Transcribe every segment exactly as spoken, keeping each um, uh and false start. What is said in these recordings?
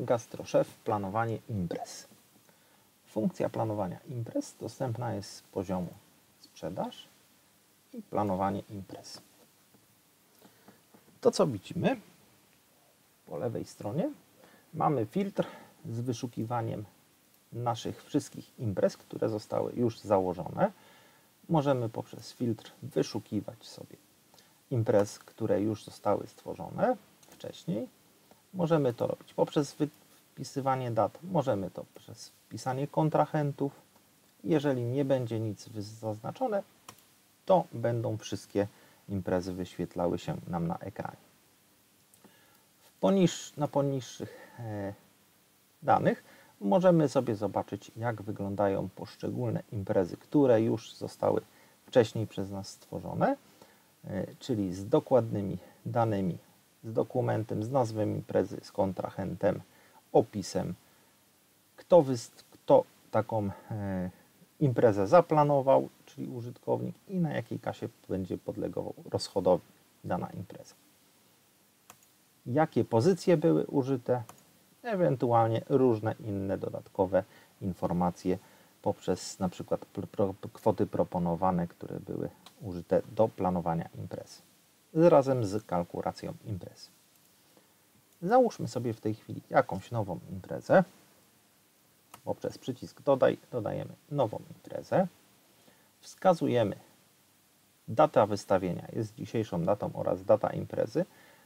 GastroShef planowanie imprez. Funkcja planowania imprez dostępna jest z poziomu sprzedaż i planowanie imprez. To, co widzimy po lewej stronie, mamy filtr z wyszukiwaniem naszych wszystkich imprez, które zostały już założone. Możemy poprzez filtr wyszukiwać sobie imprez, które już zostały stworzone wcześniej. Możemy to robić poprzez wpisywanie dat, możemy to przez wpisanie kontrahentów. Jeżeli nie będzie nic zaznaczone, to będą wszystkie imprezy wyświetlały się nam na ekranie. W poniż, na poniższych e, danych możemy sobie zobaczyć, jak wyglądają poszczególne imprezy, które już zostały wcześniej przez nas stworzone, e, czyli z dokładnymi danymi, z dokumentem, z nazwą imprezy, z kontrahentem, opisem, kto, kto taką e, imprezę zaplanował, czyli użytkownik, i na jakiej kasie będzie podlegał rozchodowi dana impreza. Jakie pozycje były użyte, ewentualnie różne inne dodatkowe informacje poprzez na przykład pro, kwoty proponowane, które były użyte do planowania imprezy, razem z kalkulacją imprezy. Załóżmy sobie w tej chwili jakąś nową imprezę. Poprzez przycisk dodaj dodajemy nową imprezę. Wskazujemy data wystawienia, jest dzisiejszą datą, oraz data imprezy.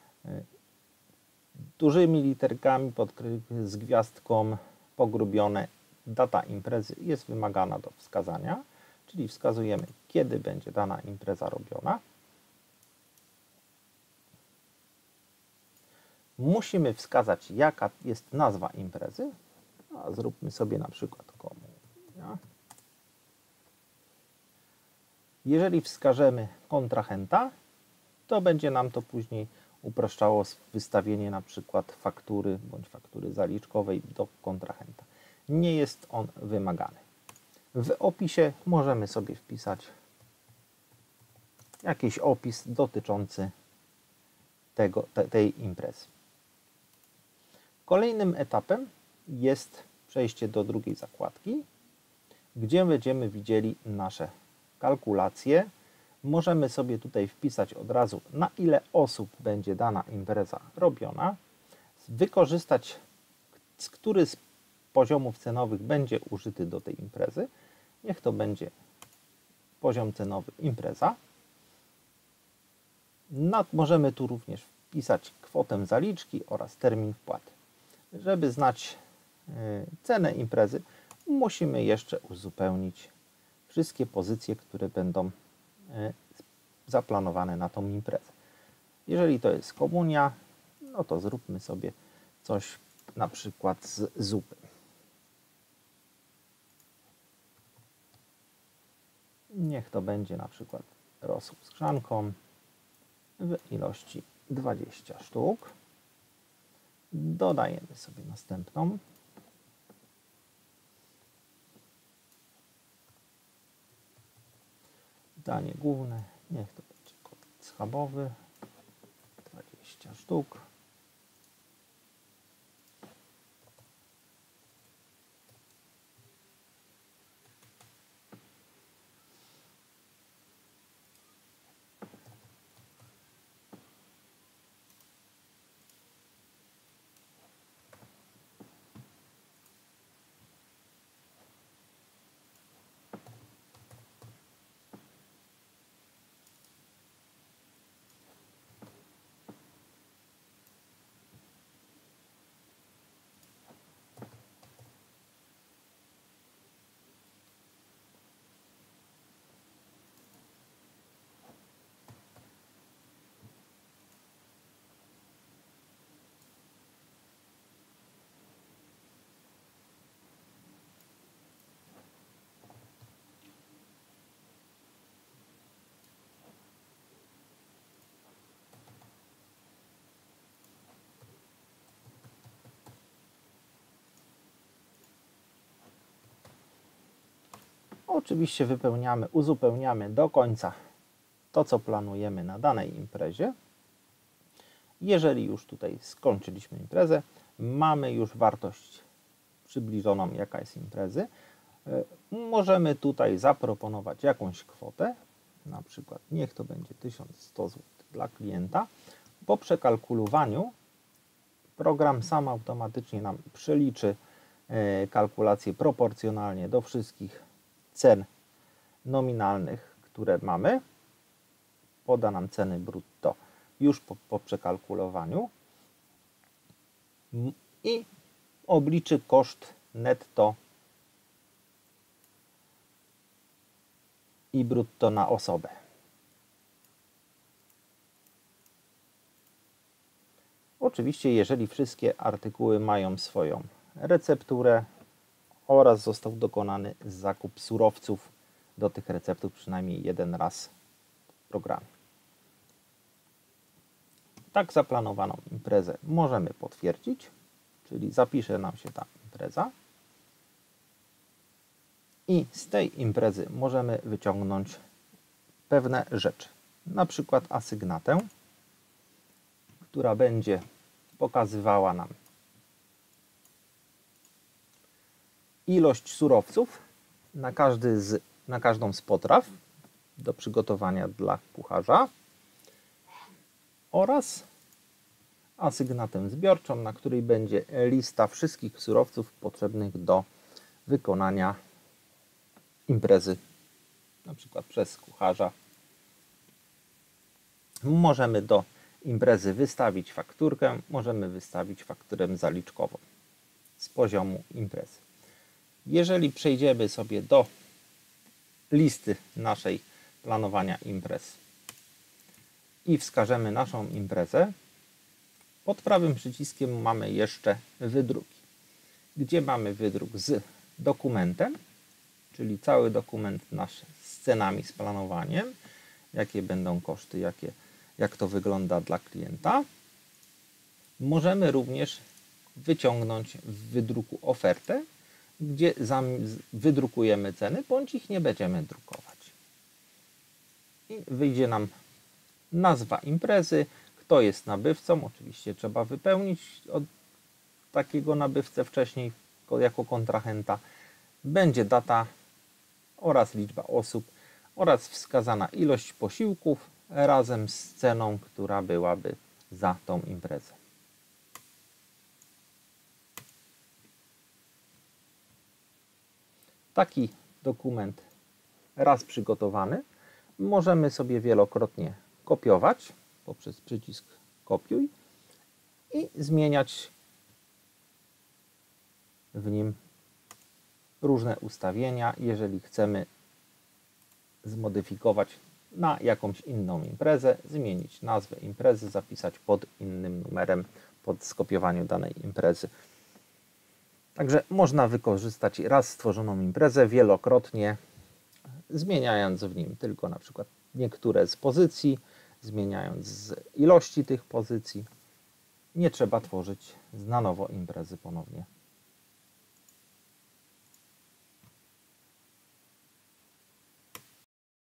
Dużymi literkami z gwiazdką pogrubione data imprezy jest wymagana do wskazania, czyli wskazujemy, kiedy będzie dana impreza robiona. Musimy wskazać, jaka jest nazwa imprezy. A zróbmy sobie na przykład komunia. Jeżeli wskażemy kontrahenta, to będzie nam to później upraszczało wystawienie na przykład faktury bądź faktury zaliczkowej do kontrahenta. Nie jest on wymagany. W opisie możemy sobie wpisać jakiś opis dotyczący tego, te, tej imprezy. Kolejnym etapem jest przejście do drugiej zakładki, gdzie będziemy widzieli nasze kalkulacje. Możemy sobie tutaj wpisać od razu, na ile osób będzie dana impreza robiona, wykorzystać, z który z poziomów cenowych będzie użyty do tej imprezy. Niech to będzie poziom cenowy impreza. Nad, możemy tu również wpisać kwotę zaliczki oraz termin wpłaty. Żeby znać cenę imprezy, musimy jeszcze uzupełnić wszystkie pozycje, które będą zaplanowane na tą imprezę. Jeżeli to jest komunia, no to zróbmy sobie coś na przykład z zupy. Niech to będzie na przykład rosół z grzanką w ilości dwadzieścia sztuk. Dodajemy sobie następną. Danie główne, niech to będzie kotlet schabowy, dwadzieścia sztuk. Oczywiście wypełniamy, uzupełniamy do końca to, co planujemy na danej imprezie. Jeżeli już tutaj skończyliśmy imprezę, mamy już wartość przybliżoną, jaka jest imprezy. Możemy tutaj zaproponować jakąś kwotę, na przykład niech to będzie tysiąc sto złotych dla klienta. Po przekalkulowaniu program sam automatycznie nam przeliczy kalkulację proporcjonalnie do wszystkich cen nominalnych, które mamy. Poda nam ceny brutto już po, po przekalkulowaniu i obliczy koszt netto i brutto na osobę. Oczywiście, jeżeli wszystkie artykuły mają swoją recepturę oraz został dokonany zakup surowców do tych receptur przynajmniej jeden raz w programie. Tak zaplanowaną imprezę możemy potwierdzić, czyli zapisze nam się ta impreza i z tej imprezy możemy wyciągnąć pewne rzeczy, na przykład asygnatę, która będzie pokazywała nam ilość surowców na, każdy z, na każdą z potraw do przygotowania dla kucharza oraz asygnatę zbiorczą, na której będzie lista wszystkich surowców potrzebnych do wykonania imprezy, na przykład przez kucharza. Możemy do imprezy wystawić fakturkę, możemy wystawić fakturę zaliczkową z poziomu imprezy. Jeżeli przejdziemy sobie do listy naszej planowania imprez i wskażemy naszą imprezę, pod prawym przyciskiem mamy jeszcze wydruki, gdzie mamy wydruk z dokumentem, czyli cały dokument nasz z cenami, z planowaniem, jakie będą koszty, jakie, jak to wygląda dla klienta. Możemy również wyciągnąć w wydruku ofertę, gdzie wydrukujemy ceny, bądź ich nie będziemy drukować. I wyjdzie nam nazwa imprezy, kto jest nabywcą, oczywiście trzeba wypełnić od takiego nabywcę wcześniej jako kontrahenta. Będzie data oraz liczba osób oraz wskazana ilość posiłków razem z ceną, która byłaby za tą imprezę. Taki dokument raz przygotowany możemy sobie wielokrotnie kopiować poprzez przycisk kopiuj i zmieniać w nim różne ustawienia, jeżeli chcemy zmodyfikować na jakąś inną imprezę, zmienić nazwę imprezy, zapisać pod innym numerem pod skopiowaniu danej imprezy. Także można wykorzystać raz stworzoną imprezę wielokrotnie, zmieniając w nim tylko na przykład niektóre z pozycji, zmieniając z ilości tych pozycji. Nie trzeba tworzyć na nowo imprezy ponownie.